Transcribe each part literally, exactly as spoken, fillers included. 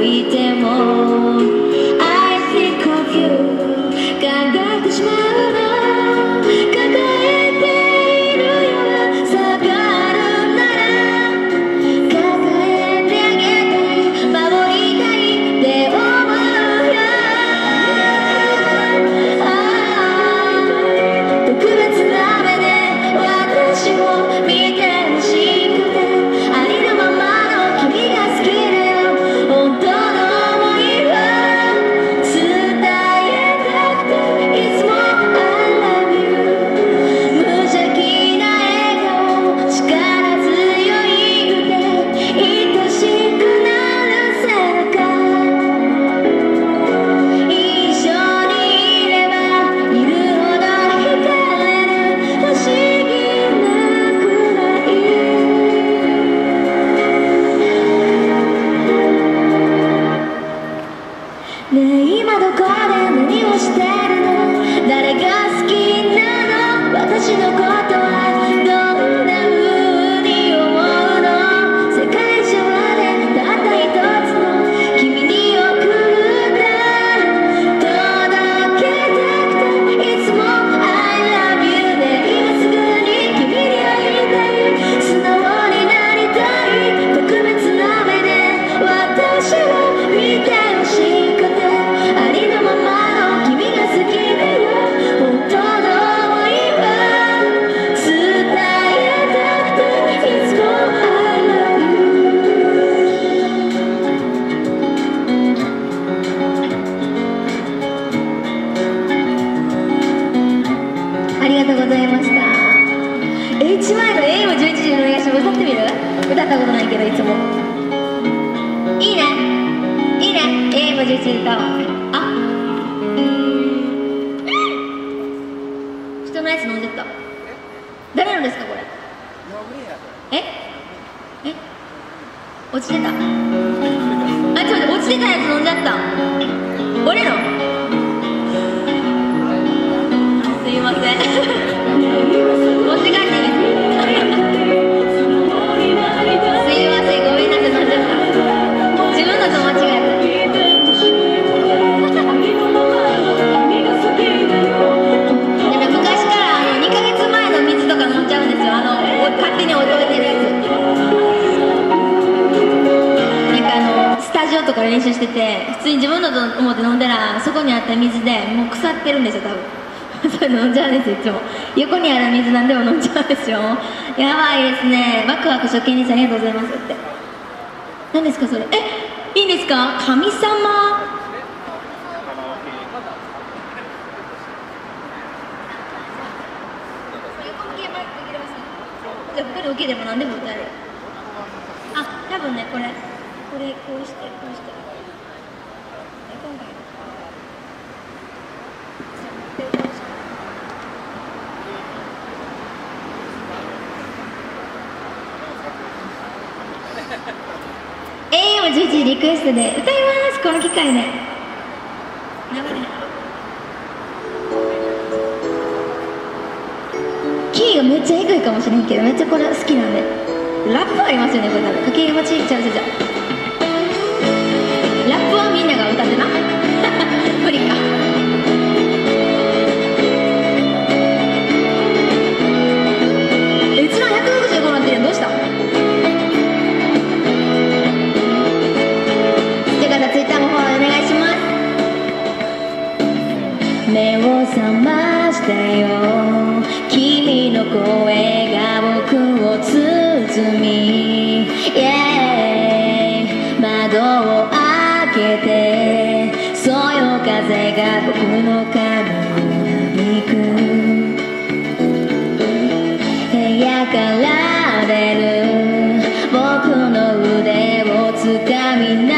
いても I think of you 考えてしまうの抱えているよ下がるなら抱えてあげたい守りたいって思うよ特別な目で私を見てほしくてありのままの君が好きだよ本当の想いは伝えたくていつも I love you 無邪気な笑顔力強い腕愛しくなる背中一緒にいればいるほど惹かれる不思議なくらいねえ今どこで何をしてるの誰が好きなの私のことはどんな風に思うの世界中でたった一つの君に送るんだ届けたくていつも I love you で今すぐに君に会いたい素直になりたい特別な目で私を見てほしくてありのままの君が好きだよ本当の想いは伝えたくていつも I love you ありがとうございました。え、いちまいの エーエムじゅういち 時のお願いします。歌ってみる？歌ったことないけどいつもいいねいいね エーエムじゅういち で歌おう。あ人のやつ飲んじゃった。誰のですかこれ。ええ落ちてた。あ、ちょっと待って落ちてたやつ飲んじゃった。俺のすいません持って帰っていいですかすいませんごめんなさい飲んじゃった自分のと間違えたでも昔からあのにかげつまえの水とか飲んじゃうんですよあの勝手に置いといてるやつなんかあのスタジオとか練習してて普通に自分のと思って飲んだらそこにあった水でもう腐ってるんですよ多分そういうの飲んじゃうんですよいつも横にある水なんでも飲んじゃうんですよやばいですねワクワク初見にさんありがとうございますって何ですかそれえいいんですか神様じゃあここで OK でも何でも歌えるあ多分ねこれこれこうしてこうして今回エーエムじゅういち リクエストで歌いますこの機会で流れキーがめっちゃ低いかもしれんけどめっちゃこれ好きなんでラップありますよねこれ多分かけがちちゃうちゃうちゃうラップはみんなが歌ってな無理かえうちのひゃくろくじゅうごなってるどうしたツイッターもフォローお願いします目を覚ましてよ君の声が僕を包み、yeah、窓を開けてそよ風が僕の髪をなびく部屋から出る僕の腕をつかみな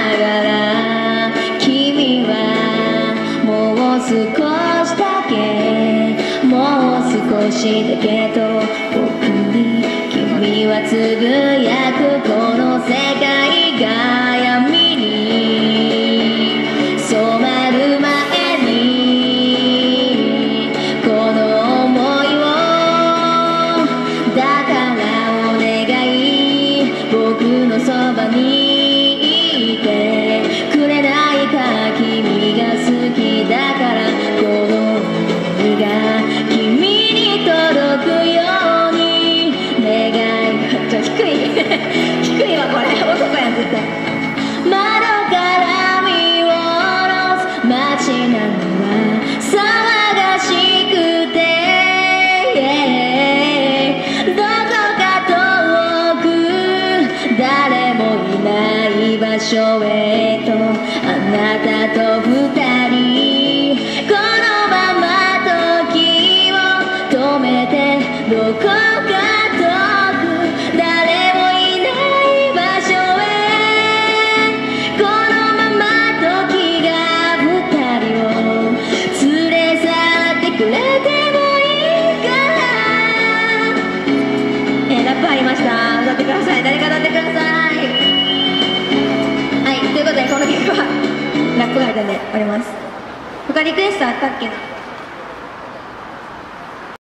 君はもう少しだけもう少しだけと僕に君はつぶやくこの世界が闇に染まる前にこの想いをだからお願い僕のそばにいて所へとあなたと二人このまま時を止めてどこか遠く誰もいない場所へこのまま時が二人を連れ去ってくれてもいいからえー、ラップありました。歌ってください。誰か歌ってください。はい、ということでこの曲はラップが入ったんで終わります。他リクエストあったっけな。